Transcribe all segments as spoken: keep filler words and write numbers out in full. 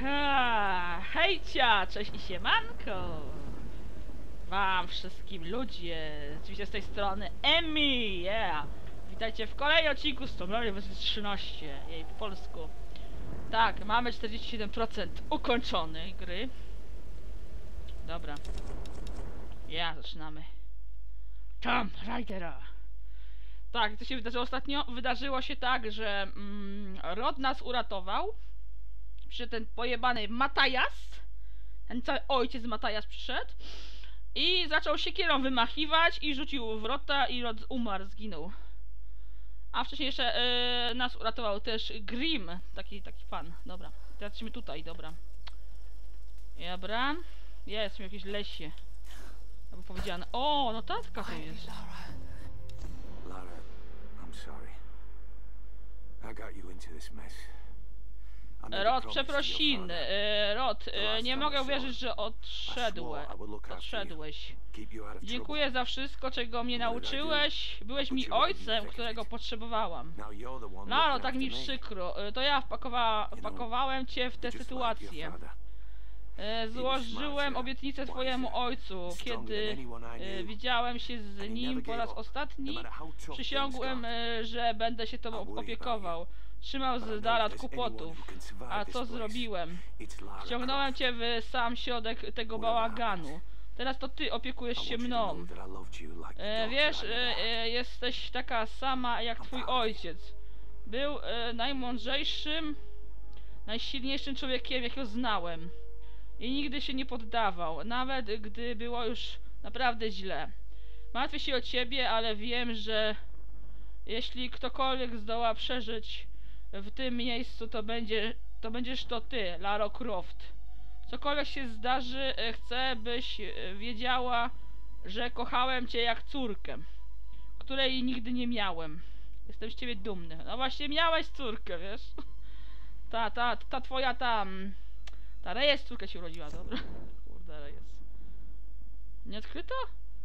Ha, hejcia, cześć i siemanko wam wszystkim ludzie, oczywiście z tej strony Emmy, yeah. Witajcie w kolejnym odcinku z Tomb Raider wersji trzynaście, jej po polsku. Tak, mamy czterdzieści siedem procent ukończonej gry. Dobra. Ja, zaczynamy. Tomb Raidera. Tak, co się wydarzyło ostatnio? Wydarzyło się tak, że mm, Rod nas uratował. Przyszedł ten pojebany Matajas. Ten cały ojciec Matajas przyszedł. I zaczął siekierą wymachiwać i rzucił w Rota i Rod umarł, zginął. A wcześniej jeszcze yy, nas uratował też Grim, taki, taki pan. Dobra, teraz jesteśmy tutaj, dobra. Dobra. Ja jestem w jakimś lesie. Albo powiedziane. O, notatka to jest. Lara, I'm sorry. I got you into this mess. Rod, przeprosiny. Yy, Rod, yy, nie mogę uwierzyć, że odszedłe, odszedłeś. Dziękuję za wszystko, czego mnie nauczyłeś. Byłeś mi ojcem, którego potrzebowałam. Laro, tak mi przykro. Yy, to ja wpakowa wpakowałem cię w tę sytuację. Yy, złożyłem obietnicę twojemu ojcu. Kiedy yy, widziałem się z nim po raz ostatni, przysiągłem, yy, że będę się tobą opiekował. Trzymał z dala od kłopotów. A co zrobiłem? Wciągnąłem cię w sam środek tego bałaganu. Teraz to ty opiekujesz się mną. E, wiesz, e, e, jesteś taka sama jak twój ojciec. Był e, najmądrzejszym, najsilniejszym człowiekiem, jakiego znałem. I nigdy się nie poddawał, nawet gdy było już naprawdę źle. Martwię się o ciebie, ale wiem, że jeśli ktokolwiek zdoła przeżyć w tym miejscu, to będzie, to będziesz to ty, Lara Croft. Cokolwiek się zdarzy, chcę, byś wiedziała, że kochałem cię jak córkę, której nigdy nie miałem. Jestem z ciebie dumny. No właśnie, miałeś córkę, wiesz? Ta, ta, ta twoja tam... Ta Reyes córka się urodziła, dobra. Kurde, Reyes. Nie odkryto?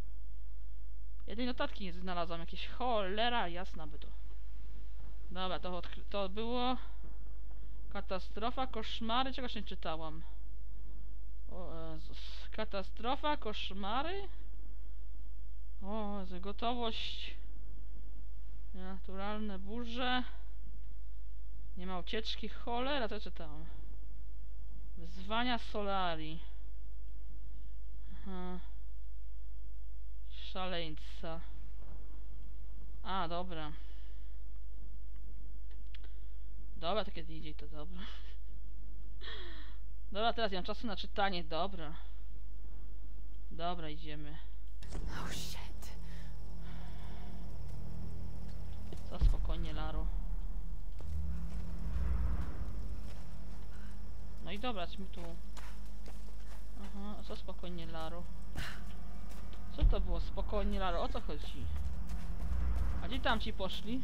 Jednej notatki nie znalazłam, jakieś cholera jasna by to. Dobra, to, to było... Katastrofa, koszmary, czegoś nie czytałam. O Jezus. Katastrofa, koszmary? O Jezu, gotowość. Naturalne burze. Nie ma ucieczki, cholera, to czytałam. Wyzwania Solari. Aha. Szaleńca. A, dobra. Dobra, takie D J to dobra. Dobra, teraz nie mam czasu na czytanie, dobra. Dobra, idziemy. Oh shit. Co spokojnie, Laro. No i dobra, jesteśmy tu. Aha, co spokojnie, Laro. Co to było spokojnie, Laro? O co chodzi? A gdzie tam ci poszli?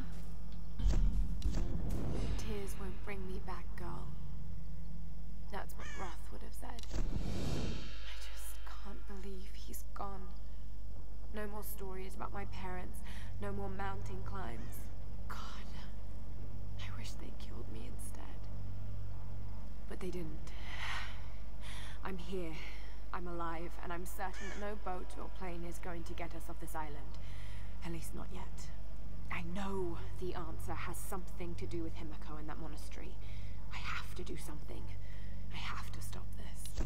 Tears won't bring me back, girl. That's what Roth would have said. I just can't believe he's gone. No more stories about my parents. No more mountain climbs. God, I wish they killed me instead. But they didn't. I'm here. I'm alive, and I'm certain that no boat or plane is going to get us off this island. At least not yet. I know the answer has something to do with Himiko and that monastery. I have to do something. I have to stop this.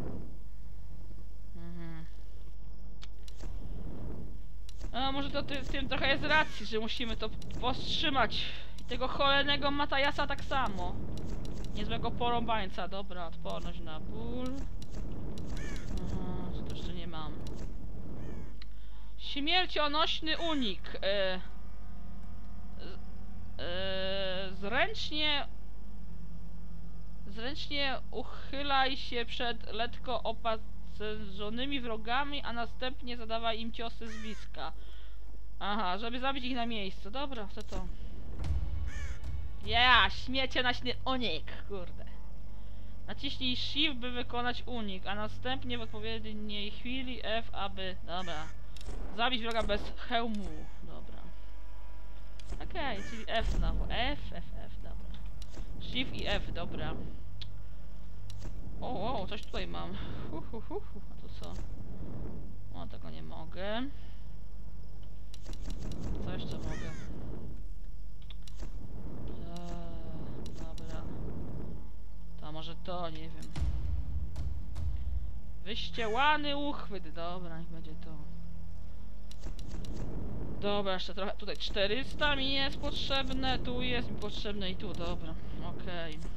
Mhm. A może to ty, z tym trochę jest racji, że musimy to powstrzymać. I tego cholernego Matajasa tak samo. Niezłego porąbańca. Dobra, odporność na ból. Aha, co to jeszcze nie mam. Śmiercionośny unik. E, e, zręcznie Zręcznie uchylaj się przed lekko opancerzonymi wrogami, a następnie zadawaj im ciosy z bliska. Aha, żeby zabić ich na miejscu. Dobra, co to? Ja, yeah, śmiercionośny unik, kurde. Naciśnij Shift, by wykonać unik, a następnie w odpowiedniej chwili F, aby... Dobra. Zabić wroga bez hełmu. Dobra. Okej, okay, czyli F znowu. F, F, F, dobra. Shift i F, dobra. O, o, coś tutaj mam. Hu, hu, hu, hu. A to co? O, tego nie mogę. Co jeszcze mogę? Eee, dobra. To może to, nie wiem. Wyściełany uchwyt. Dobra, niech będzie to. Dobra, jeszcze trochę. Tutaj czterysta mi jest potrzebne. Tu jest mi potrzebne i tu, dobra. Okej. Okay.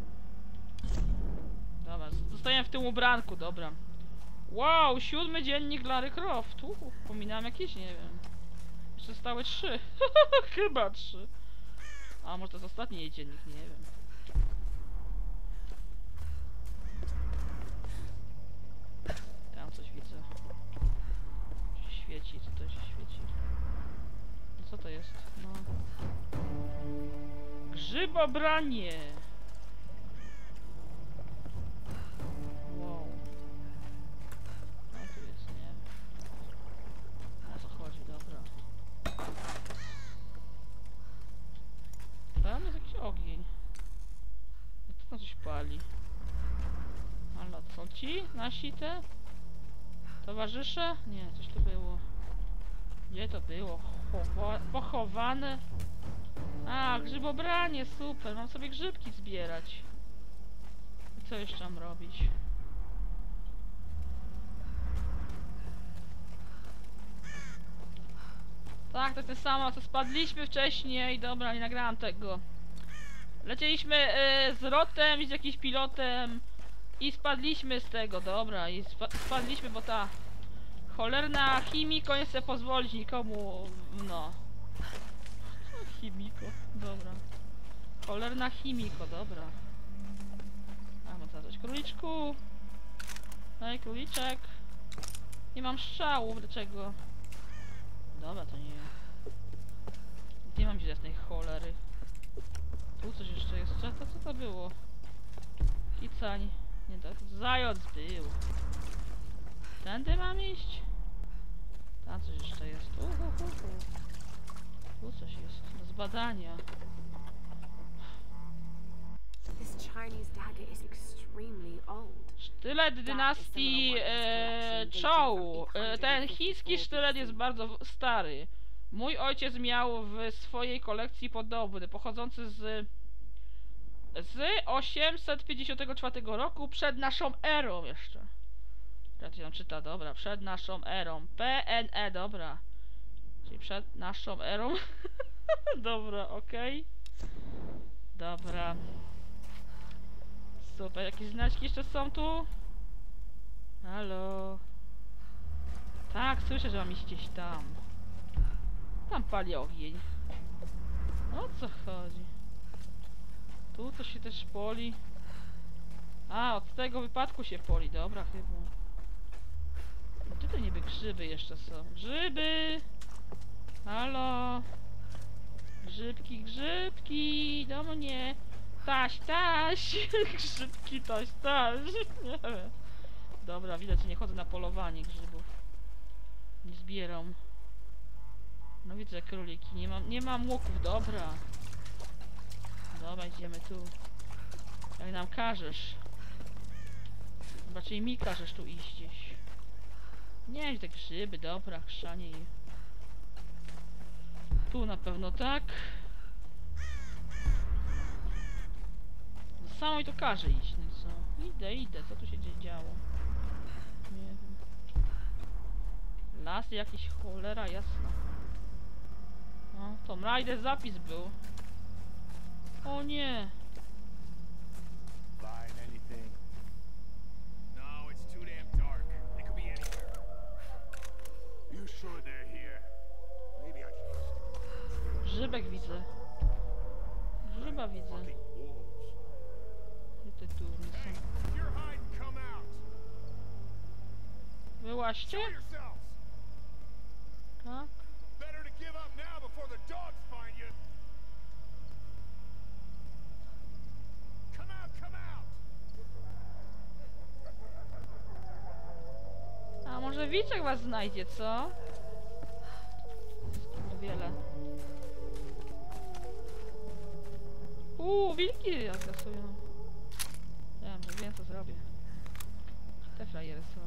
Dobra, zostaję w tym ubranku, dobra. Wow, siódmy dziennik Lara Croft. Uhu, pominąłem jakieś, nie wiem. Jeszcze zostały trzy. Chyba trzy. A może to jest ostatni jej dziennik, nie wiem. Tam coś widzę. Świeci, co to się świeci? No co to jest? No. Grzybobranie! Wow. No tu jest, nie. O co chodzi, dobra. Tam jest jakiś ogień. Jak to tam coś pali? Ale co ci? Nasi te? Towarzysze? Nie, coś tu było. Gdzie to było? Chowa pochowane? A, grzybobranie, super. Mam sobie grzybki zbierać. I co jeszcze mam robić? Tak, to jest ten samo, co spadliśmy wcześniej. Dobra, nie nagrałam tego. Lecieliśmy y, z rotem i z jakimś pilotem i spadliśmy z tego, dobra. I spa spadliśmy, bo ta cholerna chimiko nie chce pozwolić nikomu, no. Chimiko, dobra. Cholerna chimiko, dobra. A, mam coś. Króliczku. Daj, króliczek. Nie mam strzałów, dlaczego? Dobra, to nie. Nie mam gdzie z tej cholery. Tu coś jeszcze jest. Co to, co to było? Kicań. Nie, to zając był. Tędy mam iść? Tam coś jeszcze jest. Uh, uh, uh, uh. Tu coś jest. Do zbadania. This Chinese dagger is extremely old. Sztylet dynastii e, Zhou. E, ten chiński sztylet jest bardzo stary. Mój ojciec miał w swojej kolekcji podobny, pochodzący z z osiemset pięćdziesiątego czwartego roku, przed naszą erą jeszcze. Jak się tam czyta, dobra, przed naszą erą. P N E, dobra. Czyli przed naszą erą. Dobra, okej. Okay. Dobra. Super, jakieś znaczki jeszcze są tu? Halo? Tak, słyszę, że mam iść gdzieś tam. Tam pali ogień. O co chodzi? Tu to się też poli. A, od tego wypadku się poli, dobra chyba. Gdzie to niby grzyby jeszcze są? Grzyby! Halo? Grzybki, grzybki! Do mnie! Taś, taś! Grzybki, taś, taś! Nie wiem. Dobra, widać, że nie chodzę na polowanie grzybów. Nie zbieram. No widzę króliki, nie mam, nie mam łuków, dobra. Dobra, idziemy tu. Jak nam każesz. Raczej mi każesz tu iść gdzieś. Nie wiem, te grzyby, dobra, chrzanie je. Tu na pewno tak. No samo mi tu każe iść, no co? Idę, idę, co tu się działo? Nie wiem. Las jakiś, cholera jasna. No, Tomb Raider zapis był. O nie! Grzybek widzę. Grzyba widzę. Gdzie te durne są? Wyłaście? Tak? A może Wicek was znajdzie, co? Wiele. Uuu, wilki zasują. Ja Wiem, wiem co zrobię. Te frajery są.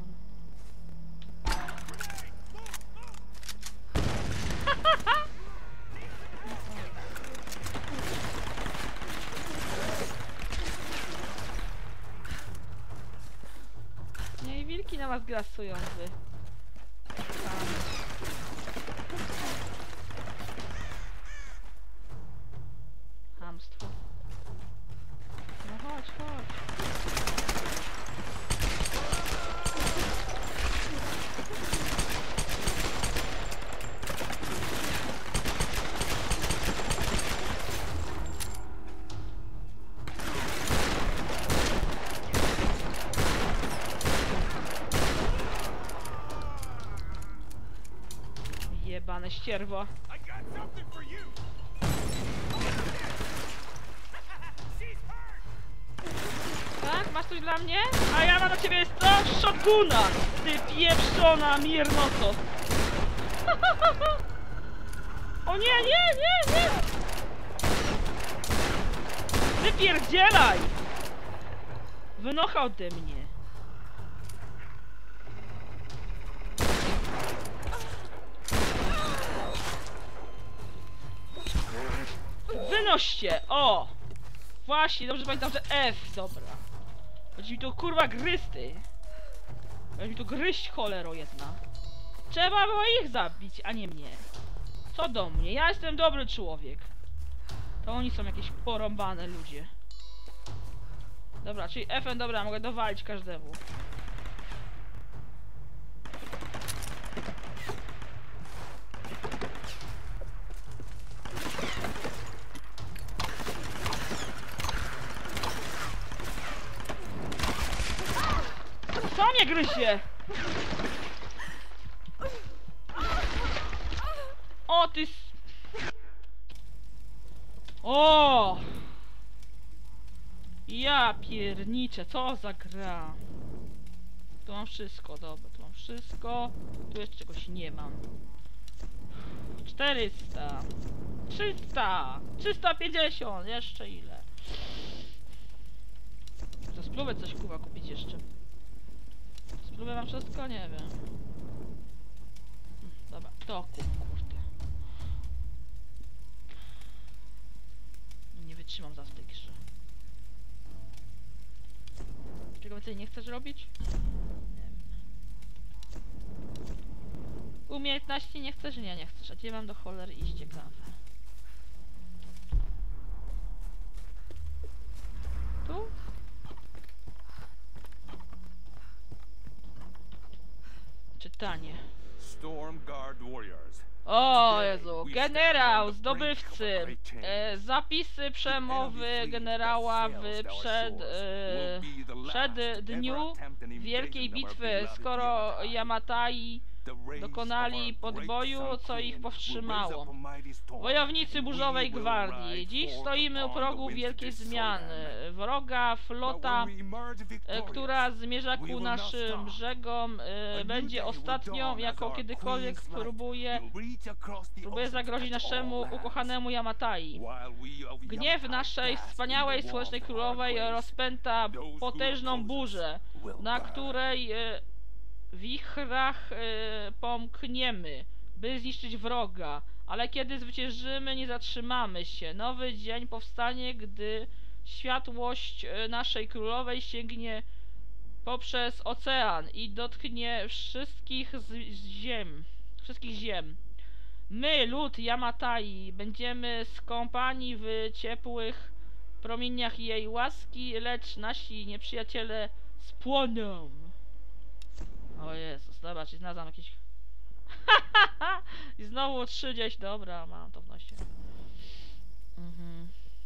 Nie, i wilki na was grasują, wy. Tam. Hamstwo. No chodź, chodź. Jebane ścierwo. Tak? Masz coś dla mnie? A ja mam dla ciebie sto shotguna! Ty pieprzona miernoto! O nie, nie, nie, nie! Wypierdzielaj! Wynocha ode mnie. Wynoście! O! Właśnie, dobrze pamiętam, że F, dobra. Chodzi mi tu kurwa gryzty. Chodzi mi tu gryźć, cholero jedna. Trzeba było ich zabić, a nie mnie. Co do mnie? Ja jestem dobry człowiek. To oni są jakieś porąbane ludzie. Dobra, czyli F-em, dobra, mogę dowalić każdemu. Co mnie gryzie? O ty s... O! Ja pierniczę, co za gra? Tu mam wszystko, dobra, tu mam wszystko. Tu jeszcze czegoś nie mam. czterysta. trzysta. trzysta pięćdziesiąt. Jeszcze ile? Spróbuję coś kurwa kupić jeszcze. Spróbuję wam wszystko? Nie wiem. Dobra, to kup, kurde. Nie wytrzymam za w tej grze. Czego więcej nie chcesz robić? Nie wiem. Umiejętności nie chcesz? Nie, nie chcesz. A gdzie mam do cholery iść? Ciekawe. Tu? Czytanie. O Jezu, generał, zdobywcy, e, zapisy przemowy generała w przed, e, przed dniu wielkiej bitwy, skoro Yamatai dokonali podboju, co ich powstrzymało. Wojownicy Burzowej Gwardii. Dziś stoimy u progu wielkiej zmiany. Wroga flota, e, która zmierza ku naszym brzegom, e, będzie ostatnią, jaką kiedykolwiek próbuje, próbuje zagrozić naszemu ukochanemu Yamatai. Gniew naszej wspaniałej Słonecznej Królowej rozpęta potężną burzę, na której e, wichrach y, pomkniemy, by zniszczyć wroga, ale kiedy zwyciężymy, nie zatrzymamy się. Nowy dzień powstanie, gdy światłość y, naszej królowej sięgnie poprzez ocean i dotknie wszystkich z, z ziem, wszystkich ziem. My, lud Yamatai, będziemy skąpani w ciepłych promieniach jej łaski, lecz nasi nieprzyjaciele spłoną. O Jezus, dobra, czyli znalazłam jakieś... I znowu trzydzieści, dobra, mam to w nosie. Mhm.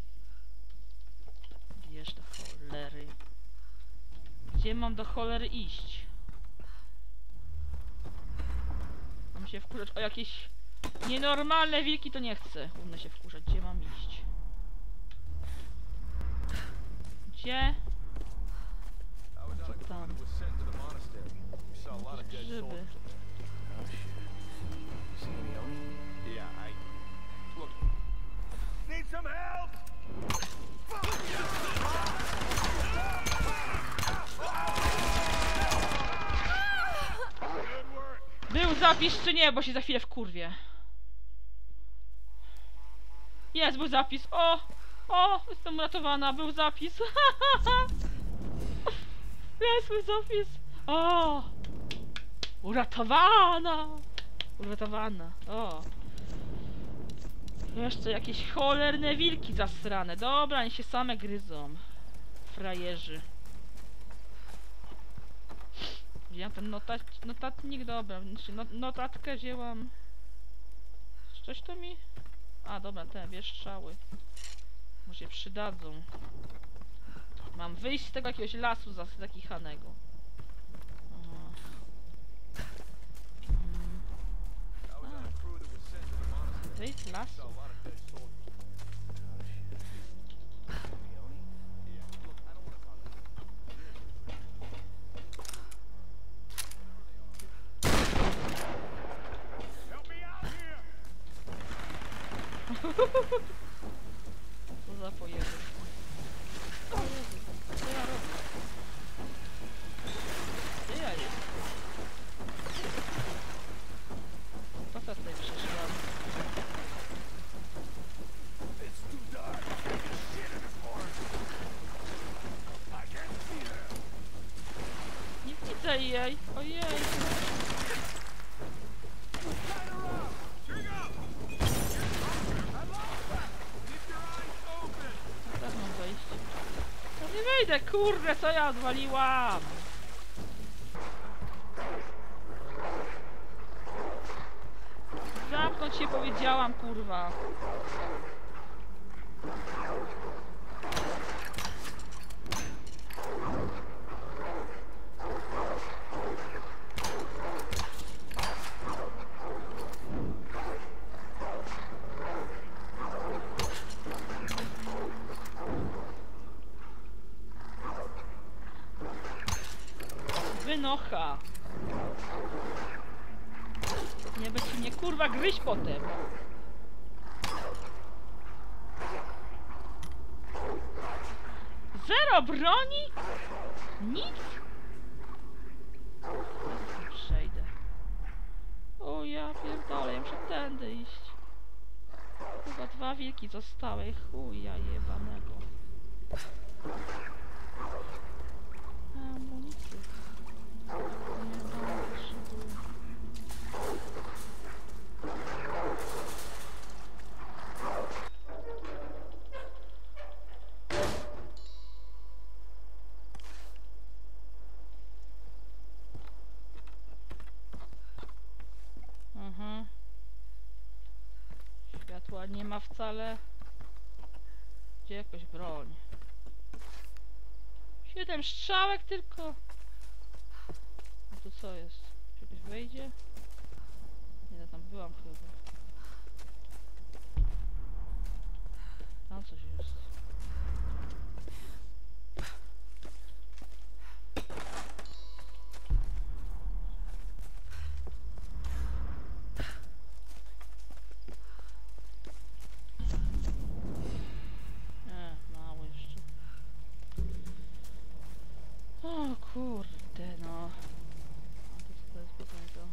Bierz do cholery. Gdzie mam do cholery iść? Mam się wkurzać o jakieś nienormalne wilki, to nie chcę. Umiem się wkurzać, gdzie mam iść? Gdzie? Co tam? Grzyby. zapis czy nie, bo się za chwilę wkurwię. Jest, był zapis. O! O! Jestem uratowana, był zapis. Jest, był zapis. O! Uratowana! Uratowana. O! Jeszcze jakieś cholerne wilki zasrane. Dobra, niech się same gryzą. Frajerzy. Wziąłem ten notat notatnik, dobra. Not notatkę wzięłam. Coś to mi... A, dobra, te wieszczały. Może się przydadzą. Mam wyjść z tego jakiegoś lasu zakichanego. Hmm. Wyjść z lasu. Co za pojeby. O Jezu, co ja robię? Gdzie ja jestem? Po co tutaj przyszłam? Nie widzę jej! Ojej! Nie wyjdę, kurde, co ja odwaliłam? Zamknąć się powiedziałam, kurwa. Wynocha. Nie będzie mnie kurwa gryźć potem. Zero broni? Nic? Przejdę. O ja pierdolę, ja muszę tędy iść. Chyba dwa wilki zostały, chuja jebanego. Amunicy. Nie mam potrzebuję. Mhm. Światła nie ma wcale. Gdzie jakaś broń? Siedem strzałek tylko. A tu co jest? Czy ktoś wejdzie? Nie, no tam byłam chyba. Tam coś jest. Nie, mało jeszcze. O kurde no. A to co to jest po tego?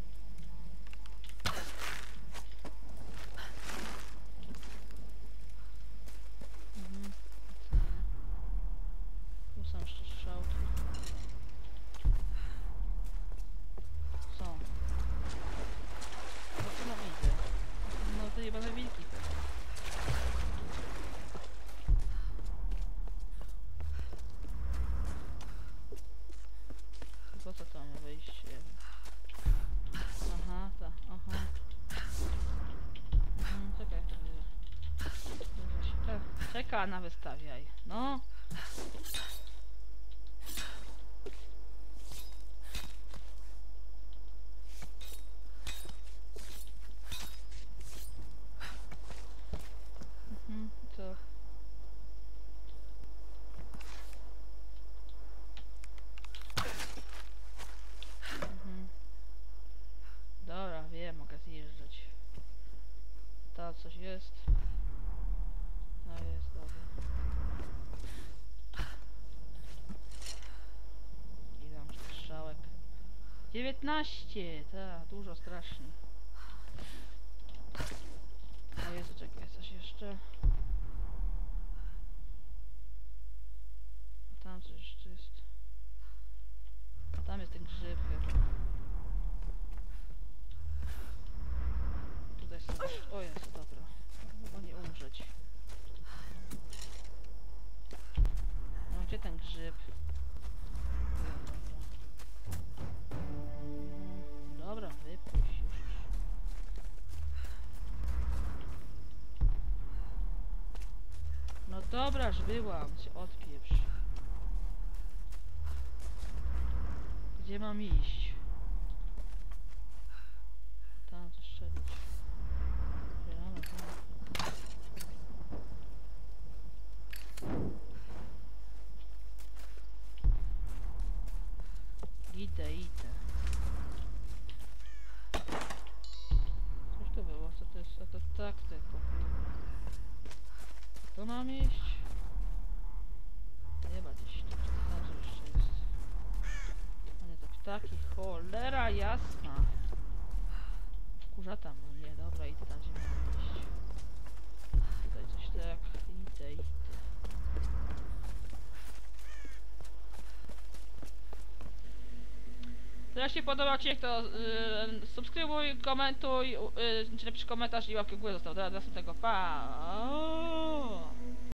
Mhm. Tu są jeszcze strzałki. Są. No co nam idzie? No to jebane wilki. Po co tam wejście? Aha, tak, aha. Mhm, czekaj, to będzie. Czeka na wystawiaj. No. Mhm, co? Mhm. Dobra, wiem, mogę zjeżdżać. To coś jest. No jest, dobra. dziewiętnaście, tak, dużo strasznie. O Jezu, czekaj, coś jeszcze. Tam coś jeszcze jest. A tam jest ten grzyb chyba. Tutaj jest... O jest, dobra. Chyba nie umrzeć. No gdzie ten grzyb? Dobra, wypuść już. No dobra, już byłam, się odpieprz. Gdzie mam iść? Tam coś strzelić. Zielone, tam. Idę, idę. Coś to było? Co to jest? A to tak tylko. Tu mam iść? Chyba gdzieś tu tam jeszcze jest. A nie, to ptaki. Cholera jasna. Kurzata, no nie, dobra, idę tam, gdzie mam iść. Tutaj coś tak. Idę, idę. Jeśli podobał Ci się, to yy, subskrybuj, komentuj, yy, czy napisz komentarz i łapkę w górę zostaw. Do następnego. Pa!